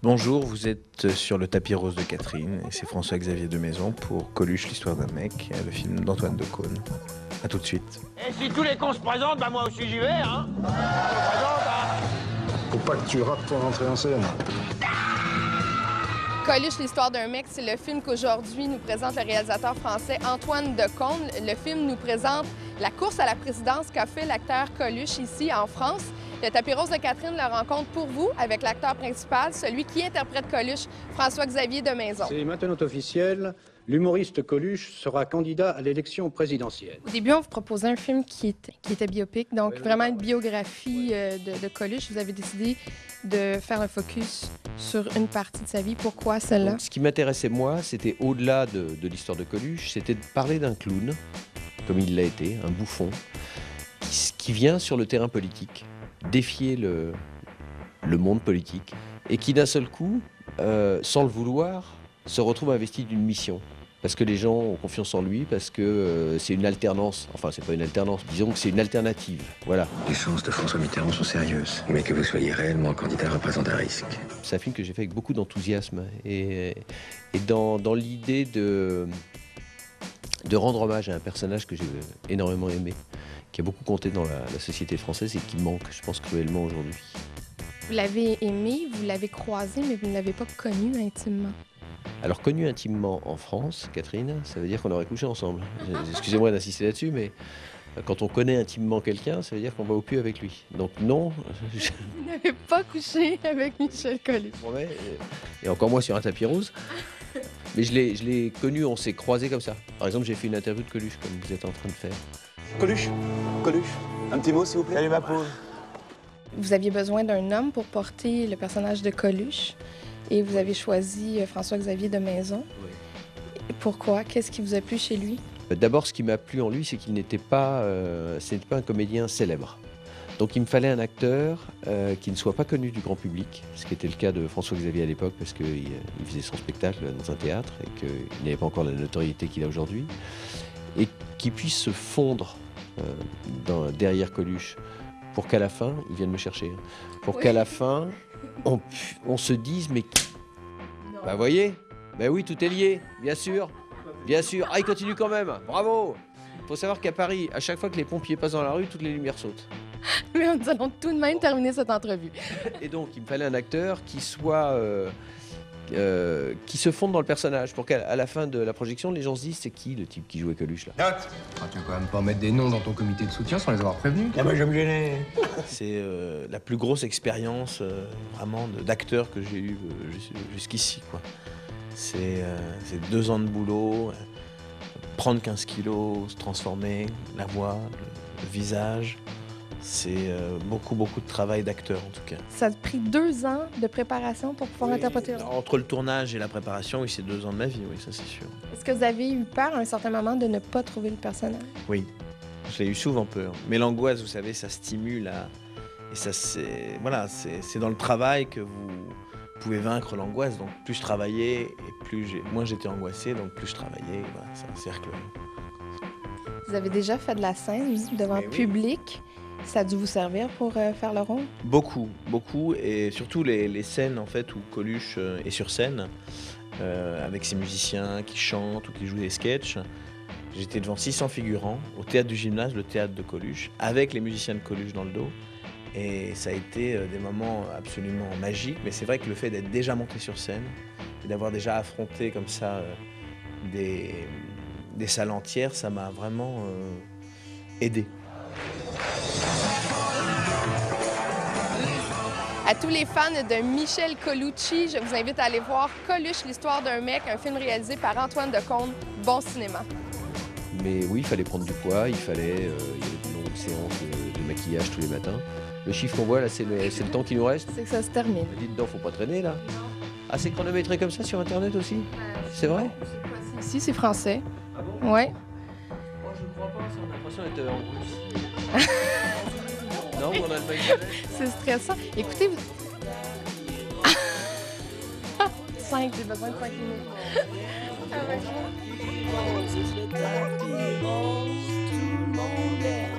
Bonjour, vous êtes sur le tapis rose de Catherine et c'est François-Xavier de Maison pour Coluche, l'histoire d'un mec, le film d'Antoine Decaune. A tout de suite. Et si tous les cons se présentent, bah moi aussi j'y vais, hein. Je me présente, hein. Faut pas que tu rates ton entrée en scène. Coluche, l'histoire d'un mec, c'est le film qu'aujourd'hui nous présente le réalisateur français Antoine Decaune. Le film nous présente la course à la présidence qu'a fait l'acteur Coluche ici en France. Le tapis rose de Catherine le rencontre pour vous avec l'acteur principal, celui qui interprète Coluche, François-Xavier de Maison. C'est maintenant officiel, l'humoriste Coluche sera candidat à l'élection présidentielle. Au début, on vous proposait un film qui était biopic, donc vraiment une biographie de Coluche. Vous avez décidé de faire un focus sur une partie de sa vie. Pourquoi celle-là? Ce qui m'intéressait, moi, c'était au-delà de l'histoire de Coluche, c'était de parler d'un clown, comme il l'a été, un bouffon, qui vient sur le terrain politique, défier le monde politique, et qui d'un seul coup, sans le vouloir, se retrouve investi d'une mission. Parce que les gens ont confiance en lui, parce que c'est une alternance. Enfin, c'est pas une alternance, disons que c'est une alternative. Voilà. Les chances de François Mitterrand sont sérieuses, mais que vous soyez réellement candidat représente un risque. C'est un film que j'ai fait avec beaucoup d'enthousiasme et dans l'idée de rendre hommage à un personnage que j'ai énormément aimé, qui a beaucoup compté dans la société française et qui manque, je pense, cruellement aujourd'hui. Vous l'avez aimé, vous l'avez croisé, mais vous ne l'avez pas connu intimement. Alors, connu intimement en France, Catherine, ça veut dire qu'on aurait couché ensemble. Excusez-moi d'insister là-dessus, mais quand on connaît intimement quelqu'un, ça veut dire qu'on va au puits avec lui. Donc non. Vous n'avez pas couché avec Michel Coluche. Et encore moins sur un tapis rose. Mais je l'ai connu, on s'est croisés comme ça. Par exemple, j'ai fait une interview de Coluche, comme vous êtes en train de faire. Coluche, un petit mot s'il vous plaît. Salut ma pauvre. Vous aviez besoin d'un homme pour porter le personnage de Coluche et vous avez choisi François-Xavier de Maison. Oui. Pourquoi? Qu'est-ce qui vous a plu chez lui? D'abord, ce qui m'a plu en lui, c'est qu'il n'était pas un comédien célèbre. Donc il me fallait un acteur qui ne soit pas connu du grand public, ce qui était le cas de François-Xavier à l'époque, parce qu'il faisait son spectacle dans un théâtre et qu'il n'avait pas encore la notoriété qu'il a aujourd'hui, et qui puisse se fondre derrière Coluche, pour qu'à la fin, il vienne me chercher, pour qu'à la fin, on se dise, mais bah voyez, bah oui, tout est lié, bien sûr, ah il continue quand même, bravo. Il faut savoir qu'à Paris, à chaque fois que les pompiers passent dans la rue, toutes les lumières sautent. Mais nous allons tout de même terminer cette entrevue. Et donc, il me fallait un acteur qui soit... qui se fonde dans le personnage, pour qu'à la fin de la projection, les gens se disent, c'est qui le type qui jouait Coluche là? Note. Tu vas quand même pas mettre des noms dans ton comité de soutien sans les avoir prévenus. Ah bah je vais me gêner. C'est la plus grosse expérience vraiment d'acteur que j'ai eue jusqu'ici, quoi. C'est 2 ans de boulot, prendre 15 kilos, se transformer, la voix, le visage. C'est beaucoup de travail d'acteur en tout cas. Ça a pris 2 ans de préparation pour pouvoir interpréter. Entre le tournage et la préparation, oui, c'est 2 ans de ma vie, oui, ça c'est sûr. Est-ce que vous avez eu peur à un certain moment de ne pas trouver le personnage? Oui, j'ai eu souvent peur. Mais l'angoisse, vous savez, ça stimule et ça, c'est dans le travail que vous pouvez vaincre l'angoisse. Donc plus je travaillais et moins j'étais angoissé, donc plus je travaillais. Voilà, c'est un cercle. Vous avez déjà fait de la scène devant public. Ça a dû vous servir pour faire le rôle? Beaucoup, et surtout les scènes en fait où Coluche est sur scène avec ses musiciens qui chantent ou qui jouent des sketchs. J'étais devant 600 figurants au théâtre du Gymnase, le théâtre de Coluche, avec les musiciens de Coluche dans le dos. Et ça a été des moments absolument magiques, mais c'est vrai que le fait d'être déjà monté sur scène et d'avoir déjà affronté comme ça des salles entières, ça m'a vraiment aidé. À tous les fans de Michel Colucci, je vous invite à aller voir Coluche, l'histoire d'un mec, un film réalisé par Antoine Decaune. Bon cinéma. Mais oui, il fallait prendre du poids, il y avait de longues séances de maquillage tous les matins. Le chiffre qu'on voit là, c'est le temps qui nous reste. C'est que ça se termine. Dites donc, faut pas traîner là. Ah, c'est chronométré comme ça sur Internet aussi? C'est vrai? Ici, c'est français. Ah bon? Ouais. Moi, je crois pas, on a l'impression d'être en Russie. Non, on a le même. C'est stressant. Écoutez, vous... 5, j'ai besoin de 5 minutes. Avec moi.